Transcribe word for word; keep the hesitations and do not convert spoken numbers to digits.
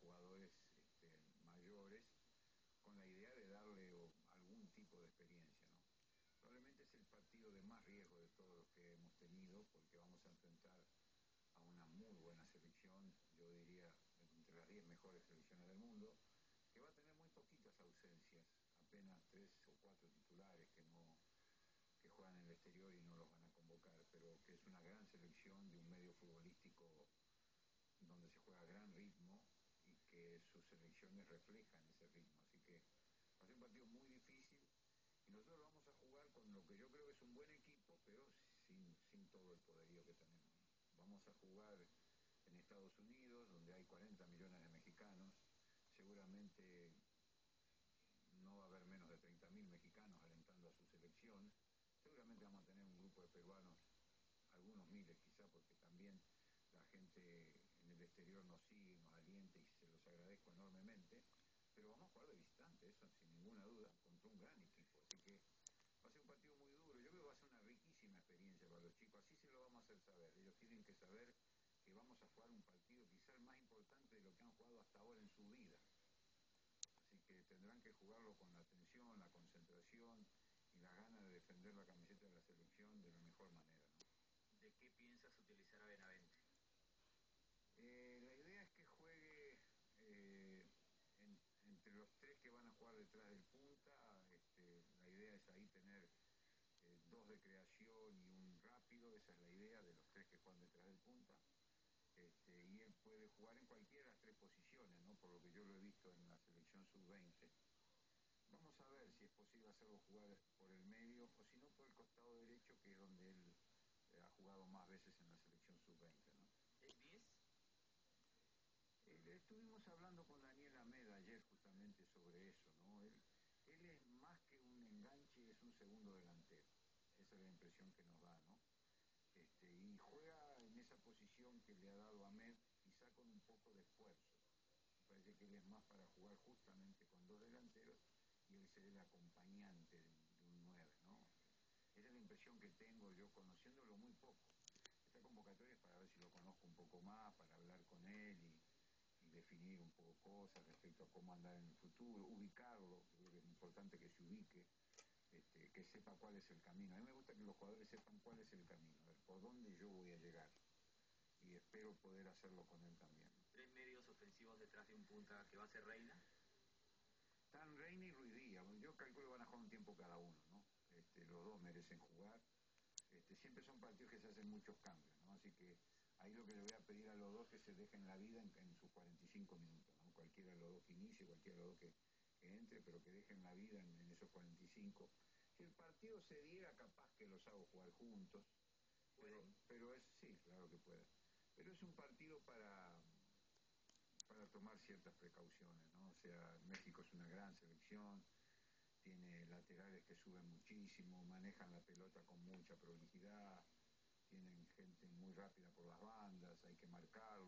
jugadores este, mayores, con la idea de darle o, algún tipo de experiencia, ¿no? Probablemente es el partido de más riesgo de todos los que hemos tenido, porque vamos a enfrentar a una muy buena selección, yo diría entre las diez mejores selecciones del mundo, que va a tener muy poquitas ausencias, apenas tres o cuatro titulares que no que juegan en el exterior y no los van a convocar, pero que es una gran selección de un medio futbolístico donde se juega a gran ritmo y que sus selecciones reflejan ese ritmo, así que va a ser un partido muy difícil y nosotros vamos a jugar con lo que yo creo que es un buen equipo, pero sin, sin todo el poderío que tenemos. Vamos a jugar en Estados Unidos, donde hay cuarenta millones de mexicanos, seguramente no va a haber menos de treinta mil mexicanos alentando a su selección, seguramente vamos a tener un grupo de peruanos, algunos miles quizá, porque también la gente en el exterior nos sigue, nos alienta y se los agradezco enormemente, pero vamos a jugar de visitante, eso sin ninguna duda, contra un gran equipo, así que va a ser un partido muy duro. Yo creo que va a ser una riquísima experiencia para los chicos, así se lo vamos a hacer saber. Ellos tienen que saber que vamos a jugar un partido quizá el más importante de lo que han jugado hasta ahora en su vida, así que tendrán que jugarlo con la atención, la concentración y la gana de defender la camiseta de la selección de la mejor manera, ¿no? ¿De qué piensas utilizar a Benavente? Eh, la idea es que juegue eh, en, entre los tres que van a jugar detrás del punta. Este, la idea es ahí tener eh, dos de creación y un rápido, esa es la idea de los tres que juegan detrás del punta. Este, y él puede jugar en cualquiera de las tres posiciones, ¿no? Por lo que yo lo he visto en la selección sub veinte. Vamos a ver si es posible hacerlo jugar por el medio o si no por el costado derecho, que es donde él eh, ha jugado más veces en la selección sub veinte, ¿no? ¿Es diez? Eh, estuvimos hablando con Daniel Ameda ayer justamente sobre eso, ¿no? Él, él es más que un enganche, es un segundo delantero. Esa es la impresión que nos da, ¿no? Este, y juega en esa posición que le ha dado Ahmed, quizá con un poco de esfuerzo. Me parece que él es más para jugar justamente con dos delanteros y él ser el acompañante de, de un nueve, ¿no? Esa es la impresión que tengo yo, conociéndolo muy poco. Esta convocatoria es para ver si lo conozco un poco más, para hablar con él y, y definir un poco cosas respecto a cómo andar en el futuro, ubicarlo. Yo creo que es importante que se ubique, este, que sepa cuál es el camino. A mí me gusta que los jugadores sepan cuál es el camino, a ver, por dónde yo voy a llegar. Y espero poder hacerlo con él también. ¿Tres medios ofensivos detrás de un punta que va a ser Reina? Están Reina y Ruiz Díaz. Yo calculo que van a jugar un tiempo cada uno, ¿no? Este, los dos merecen jugar. Este, siempre son partidos que se hacen muchos cambios, ¿no? Así que ahí lo que le voy a pedir a los dos es que se dejen la vida en, en sus cuarenta y cinco minutos, ¿no? Cualquiera de los dos que inicie, cualquiera de los dos que, que entre, pero que dejen la vida en, en esos cuarenta y cinco. Si el partido se diera, capaz que los hago jugar juntos. Pero, pero es, sí, claro que puede. Pero es un partido para, para tomar ciertas precauciones, ¿no? O sea, México es una gran selección, tiene laterales que suben muchísimo, manejan la pelota con mucha prolijidad, tienen gente muy rápida por las bandas.